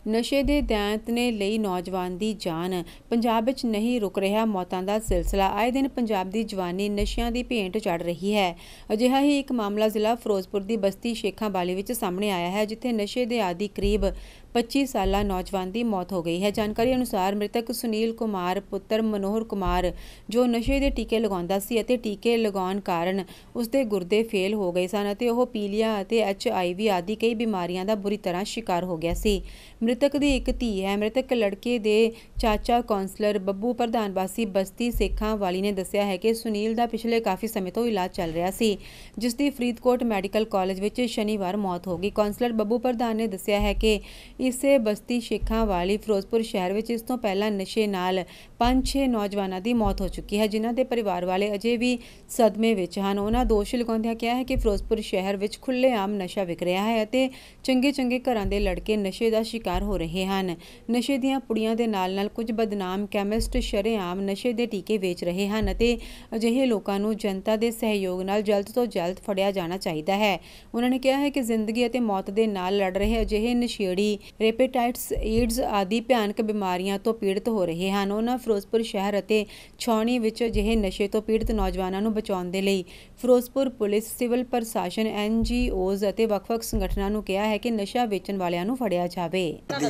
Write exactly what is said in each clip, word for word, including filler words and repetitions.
नशे के दैंत ने लई नौजवान की जान। पंजाब विच नहीं रुक रहा मौतों का सिलसिला। आए दिन पंजाब की जवानी नशियां की भेंट चढ़ रही है। अजिहा ही एक मामला जिला फिरोजपुर की बस्ती शेखां वाली विच सामने आया है, जिथे नशे के आदि करीब पच्चीस साला नौजवान की मौत हो गई है। जानकारी अनुसार मृतक सुनील कुमार पुत्र मनोहर कुमार जो नशे के टीके लगाउंदा सी अते टीके लगाउण कारण उसके गुर्दे फेल हो गए सन अते ओह पीलिया अते एच आई वी आदि कई बीमारियों का बुरी तरह शिकार हो गया सी। मृतक की एक धी है। मृतक लड़के के चाचा कौंसलर बब्बू प्रधान वासी बस्ती सेखां वाली ने दस्सिया है कि सुनील का पिछले काफ़ी समय तो इलाज चल रहा सी, जिसकी फरीदकोट मैडिकल कॉलेज में शनिवार मौत हो गई। कौंसलर बब्बू प्रधान ने दस्सिया है कि इसे बस्ती शेखां वाली फिरोजपुर शहर में इस तो पहला नशे नाल पांच छे नौजवानों की मौत हो चुकी है, जिन्हों के परिवार वाले अजे भी सदमे विच हन। उन्होंने दोष लगाउंदियां कहा है कि फिरोजपुर शहर में खुलेआम नशा विक रहा है अते चंगे चंगे घरां दे लड़के नशे का शिकार हो रहे हैं। नशे दीआं पुड़ियां दे नाल नाल कुछ बदनाम कैमिस्ट शरेआम नशे के टीके वेच रहे हैं अते अजिहे लोकां नूं जनता के सहयोग नाल जल्द तो जल्द फड़िया जाना चाहिए है। उन्होंने कहा है कि जिंदगी अते मौत के नाल लड़ रहे अजिहे नशेड़ी रेपेटाइट्स एड्स आदि भयानक बीमारियों तो पीड़ित हो रहे हैं। उन्होंने फिरोजपुर शहर अते छावनी विच अजिहे नशे तो पीड़ित नौजवानों नूं बचाउण दे लई फिरोजपुर पुलिस सिविल प्रशासन एन जी ओज़ अते वख-वख संगठनां नूं कहा है कि नशा वेचण वालियां नूं फड़िया जावे।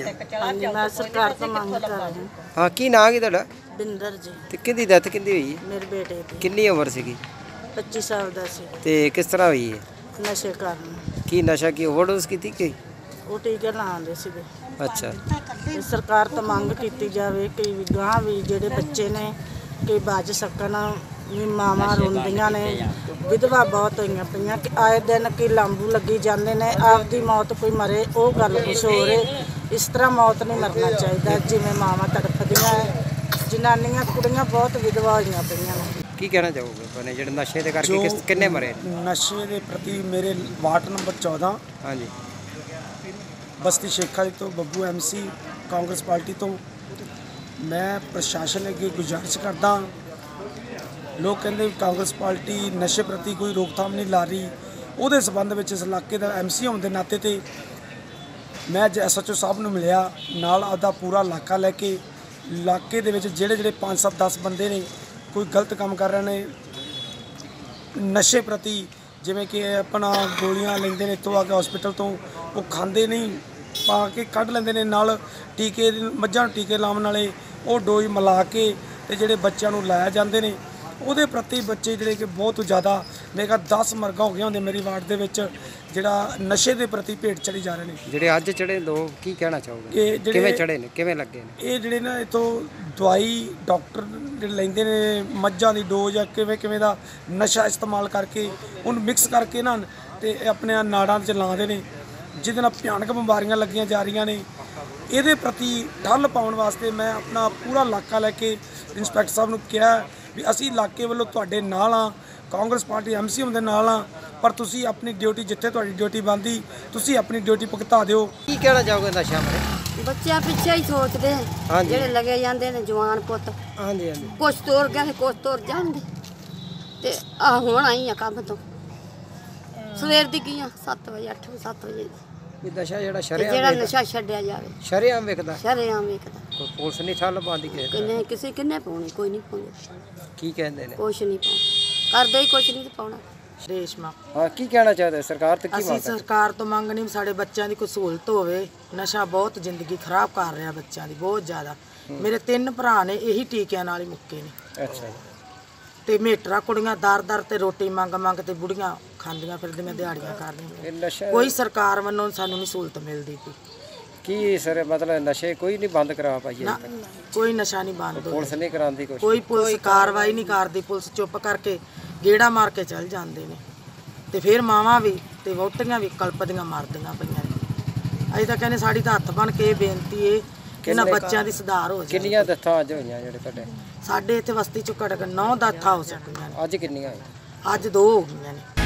मैं सरकार तो मांग कर रही हूं। हाँ की नाम की तुहाडा? बिंदर जी। ते किहदी डेथ किहदी होई है? मेरे बेटे दी। किन्नी उम्र सीगी? पच्चीस साल दा सी। ते किस तरह हुई है? नशे कारण। की नशा की ओवरडोज की थी? ਉਹ ਟੀਕੇ ਲਾਉਂਦੇ ਸੀਗੇ। अच्छा ਤੇ ਸਰਕਾਰ ਤੋਂ ਮੰਗ ਕੀਤੀ ਜਾਵੇ ਕਿ ਗਾਂ ਵੀ ਜਿਹੜੇ ਬੱਚੇ ਨੇ ਕਿ ਬਚ ਸਕਣ। ਵੀ ਮਾਵਾਂ ਰੋਂਦੀਆਂ ਨੇ, ਵਿਧਵਾ ਬਹੁਤ ਹੋਈਆਂ ਪਈਆਂ ਕਿ ਆਏ ਦਿਨ ਕਿ ਲਾਂਬੂ ਲੱਗੀ ਜਾਂਦੇ ਨੇ, ਆਪਦੀ ਮੌਤ ਕੋਈ ਮਰੇ ਉਹ ਗੱਲ ਕੁਛ ਹੋਰ ਹੈ। ਇਸ ਤਰ੍ਹਾਂ ਮੌਤ ਨਹੀਂ ਮਰਨਾ ਚਾਹੀਦਾ ਜਿਵੇਂ ਮਾਵਾਂ ਤੜਫਦੀਆਂ ਹੈ। ਜਨਾਨੀਆਂ ਕੁੜੀਆਂ ਬਹੁਤ ਵਿਧਵਾ ਹੋਈਆਂ ਪਈਆਂ ਨੇ। ਕੀ ਕਹਿਣਾ ਚਾਹੋਗੇ ਬਨੇ ਜਿਹੜੇ ਨਸ਼ੇ ਦੇ ਕਰਕੇ ਕਿਸ ਕਿੰਨੇ ਮਰੇ? ਨਸ਼ੇ ਦੇ ਪ੍ਰਤੀ ਮੇਰੇ ਵਾਰਡ ਨੰਬਰ ਚੌਦਾਂ ਹਾਂਜੀ बस्ती शेखा तो Babbu M C Congress party तो मैं प्रशासन अगे गुजारिश करदा। लोग कहते कांग्रेस पार्टी नशे प्रति कोई रोकथाम नहीं ला रही। वो संबंध में इस इलाके का एम सी होने के नाते तो मैं अज एस एच ओ साहब नूं मिलिया नाल आपदा पूरा इलाका लैके इलाके दे विच जिहड़े जिहड़े पाँच सत्त दस बंदे ने कोई गलत काम कर रहे हैं नशे प्रति, जिमें कि अपना गोलियां लेंदे ने इत्थों आके हॉस्पिटल तो वो खांदे नहीं पा के कढ़ लेंदे ने, नाल टीके मझां टीके लाउण वाले वो डोज मिला के ते जिहड़े बच्चों नूं लाया जांदे ने ਉਹਦੇ प्रति बच्चे जिहड़े कि बहुत ज़्यादा मेरे कहा दस मरगा हो गया होंगे मेरी वार्ड दे विच जिहड़ा नशे के प्रति भेट चढ़ी जा रहे हैं। ਜਿਹੜੇ ਅੱਜ ਚੜੇ ਲੋਕ ਕੀ ਕਹਿਣਾ ਚਾਹੋਗੇ कि ਕਿਵੇਂ ਚੜੇ ਨੇ ਕਿਵੇਂ ਲੱਗੇ ਨੇ? ਇਹ ਜਿਹੜੇ ਨਾ ਇਥੋਂ ਦਵਾਈ ਡਾਕਟਰ ਜਿਹੜੇ ਲੈਂਦੇ ਨੇ ਮੱਝਾਂ ਦੀ ਡੋਜ਼ ਆ ਕਿਵੇਂ ਕਿਵੇਂ ਦਾ ਨਸ਼ਾ ਇਸਤੇਮਾਲ ਕਰਕੇ ਉਹਨੂੰ ਮਿਕਸ ਕਰਕੇ ਨਾ ਤੇ ਆਪਣੇ ਨਾੜਾਂ 'ਚ ਲਾਉਂਦੇ ਨੇ, ਜਿਹਦੇ ਨਾਲ ਭਿਆਨਕ ਬਿਮਾਰੀਆਂ ਲੱਗੀਆਂ ਜਾ ਰਹੀਆਂ ਨੇ। ਇਹਦੇ ਪ੍ਰਤੀ ਠੱਲ ਪਾਉਣ ਵਾਸਤੇ ਮੈਂ ਆਪਣਾ ਪੂਰਾ ਇਲਾਕਾ ਲੈ ਕੇ ਇੰਸਪੈਕਟਰ ਸਾਹਿਬ ਨੂੰ ਕਿਹਾ ਵੀ ਅਸੀਂ ਇਲਾਕੇ ਵੱਲੋਂ ਤੁਹਾਡੇ ਨਾਲ ਆ, ਕਾਂਗਰਸ ਪਾਰਟੀ ਐਮ ਸੀ ਹੁੰਦੇ ਨਾਲ ਆ, ਪਰ ਤੁਸੀਂ ਆਪਣੀ ਡਿਊਟੀ ਜਿੱਥੇ ਤੁਹਾਡੀ ਡਿਊਟੀ ਬਣਦੀ ਤੁਸੀਂ ਆਪਣੀ ਡਿਊਟੀ ਭੁਗਤਾ ਦਿਓ। ਕੀ ਕਹਿਣਾ ਚਾਹੋਗੇ ਨਸ਼ਾ ਬਾਰੇ? ਬੱਚਿਆਂ ਪਿੱਛੇ ਹੀ ਸੋਚਦੇ ਜਿਹੜੇ ਲੱਗੇ ਜਾਂਦੇ ਨੇ ਜਵਾਨ ਪੁੱਤ। ਹਾਂਜੀ ਹਾਂਜੀ ਕੁਛ ਤੁਰ ਗਏ ਕੁਛ ਤੁਰ ਜਾਂਦੇ ਤੇ ਆ ਹੁਣ ਆਈ ਆ ਕੰਮ ਤੋਂ ਸਵੇਰ ਦੀ ਕੀ ਆ ਸੱਤ ਵਜੇ ਅੱਠ ਵਜੇ ਸੱਤ ਵਜੇ। ਇਹ ਨਸ਼ਾ ਜਿਹੜਾ ਤੇ ਸ਼ਰੇਆਮ ਜਿਹੜਾ ਨਸ਼ਾ ਛੱਡਿਆ ਜਾਵੇ ਸ਼ਰੇਆਮ ਵਿਕਦਾ ਸ਼ਰੇਆਮ ਵੇਖਦਾ ਕੋਈ ਪੁਲਿਸ ਨਹੀਂ ਠੱਲ ਪਾਉਂਦੀ ਕਿਸੇ ਤਰ੍ਹਾਂ? ਕਿੰਨੇ ਕਿਸੇ ਕਿੰਨੇ ਪਾਉਣੀ ਕੋਈ ਨਹੀਂ ਪਾਉਂਦੇ। ਕੀ ਕਹਿੰਦੇ ਨੇ? ਕੁਛ ਨਹੀਂ ਪਾਉਣਾ ਕਰਦੇ ਹੀ ਕੁਛ ਨਹੀਂ ਪਾਉਣਾ। ਰੇਸ਼ਮਾ ਹਾਂ ਕੀ ਕਹਿਣਾ ਚਾਹਦੇ ਸਰਕਾਰ ਤੇ ਕੀ ਅਸੀਂ ਸਰਕਾਰ ਤੋਂ ਮੰਗ ਨਹੀਂ ਸਾਡੇ ਬੱਚਿਆਂ ਦੀ ਕੋਈ ਸਹੂਲਤ ਹੋਵੇ। ਨਸ਼ਾ ਬਹੁਤ ਜ਼ਿੰਦਗੀ ਖਰਾਬ ਕਰ ਰਿਹਾ ਬੱਚਿਆਂ ਦੀ ਬਹੁਤ ਜ਼ਿਆਦਾ। ਮੇਰੇ ਤਿੰਨ ਭਰਾ ਨੇ ਇਹੀ ਟੀਕਿਆਂ ਨਾਲ ਹੀ ਮੁੱਕੇ ਨੇ। ਅੱਛਾ ਤੇ ਮੇਟਰਾ ਕੁੜੀਆਂ ਦਰ ਦਰ ਤੇ ਰੋਟੀ ਮੰਗ ਮੰਗ ਤੇ ਬੁੜੀਆਂ ਖਾਂਦੀਆਂ ਫਿਰਦੀਆਂ ਦਿਹਾੜੀਆਂ ਇਹ ਕਰਦੀਆਂ। ਨਸ਼ਾ ਕੋਈ ਸਰਕਾਰ ਵੱਲੋਂ ਸਾਨੂੰ ਨਹੀਂ ਸਹੂਲਤ ਮਿਲਦੀ ਪਈ। ਕੀ ਸਰ ਮਤਲਬ ਨਸ਼ੇ ਕੋਈ ਨਹੀਂ ਬੰਦ ਕਰਾ ਪਾਈ ਨਾ ਕੋਈ ਨਸ਼ਾ ਨਹੀਂ ਬੰਦ ਹੋਇਆ। ਪੁਲਿਸ ਨਹੀਂ ਕਰਾਉਂਦੀ ਕੁਛ? ਕੋਈ ਪੁਲਿਸ ਕਾਰਵਾਈ ਨਹੀਂ ਕਰਦੀ। ਪੁਲਿਸ ਚੁੱਪ ਕਰਕੇ ਗੇੜਾ ਮਾਰ ਕੇ ਚੱਲ ਜਾਂਦੇ ਨੇ ਤੇ ਫਿਰ ਮਾਵਾਂ ਵੀ ਤੇ ਵਹੁਟੀਆਂ ਵੀ ਕਲਪਦੀਆਂ ਮਰਦੀਆਂ ਪਈਆਂ ਨੇ। ਅਸੀਂ ਤਾਂ ਕਹਿੰਦੇ ਸਾਡੀ ਤਾਂ ਹੱਥ ਬਣ ਕੇ ਬੇਨਤੀ ਏ ਕਿ ਇਹਨਾਂ ਬੱਚਿਆਂ ਦੀ ਸੁਧਾਰ ਹੋ ਜਾਵੇ। ਕਿੰਨੀਆਂ ਡੈਥਾਂ ਅੱਜ ਹੋਈਆਂ ਜਿਹੜੇ ਤੁਹਾਡੇ? ਸਾਡੇ ਇੱਥੇ ਬਸਤੀ ਚੋਂ ਘੱਟ ਨੌ ਡੈਥਾਂ ਹੋ ਸਕੀਆਂ ਨੇ। ਅੱਜ ਕਿੰਨੀਆਂ ਹੋਈਆਂ? ਅੱਜ ਦੋ ਹੋ ਗਈਆਂ ਨੇ।